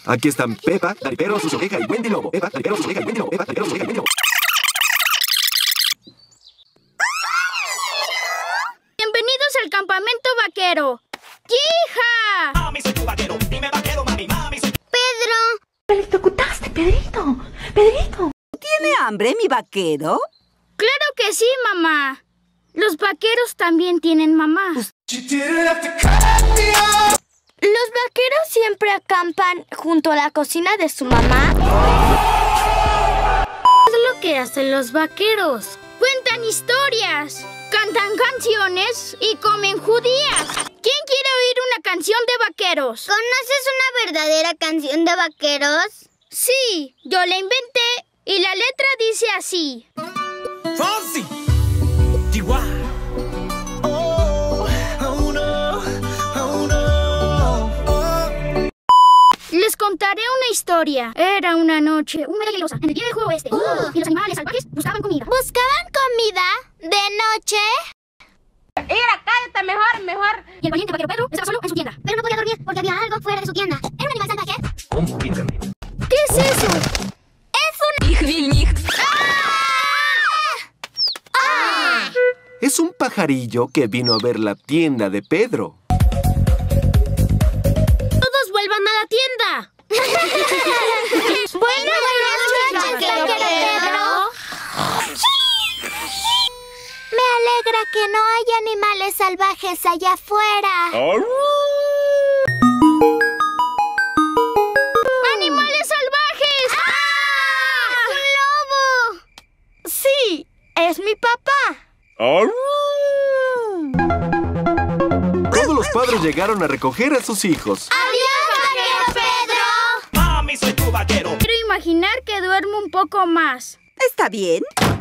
Aquí están Peppa, Daripero, Sucio Oveja y Wendy Lobo. Peppa, Daripero, Sucio Oveja y Wendy Lobo. Peppa, Daripero, Sucio Oveja y Wendy Lobo. Bienvenidos al campamento vaquero. ¡Yija! Mami, soy tu vaquero. Dime vaquero, mami, mami, soy... ¡Pedro! ¡Me electrocutaste, Pedrito! ¡Pedrito! ¿Tiene hambre, mi vaquero? ¡Claro que sí, mamá! Los vaqueros también tienen mamá. Los vaqueros siempre acampan junto a la cocina de su mamá. Es lo que hacen los vaqueros. Cuentan historias, cantan canciones y comen judías. ¿Quién quiere oír una canción de vaqueros? ¿Conoces una verdadera canción de vaqueros? Sí, yo la inventé y la letra dice así. Fonsi. Chihuahua. Oh, oh no, oh no. Les contaré una historia. Era una noche muy calurosa en el viejo oeste. Y los animales salvajes buscaban comida. ¿Buscaban comida de noche? Mira, cállate, mejor. Y el valiente vaquero Pedro estaba solo en su tienda. Pero no podía dormir porque había algo fuera de su tienda. ¿Era un animal salvaje? ¿Qué es eso? Es un pajarillo que vino a ver la tienda de Pedro. ¡Todos vuelvan a la tienda! Buenas noches, Pedro. Me alegra que no haya animales salvajes allá afuera. ¡Animales salvajes! ¡Un lobo! Sí, es mi papá. Todos los padres llegaron a recoger a sus hijos. ¡Adiós, vaquero Pedro! Mami, soy tu vaquero. Quiero imaginar que duermo un poco más. ¿Está bien?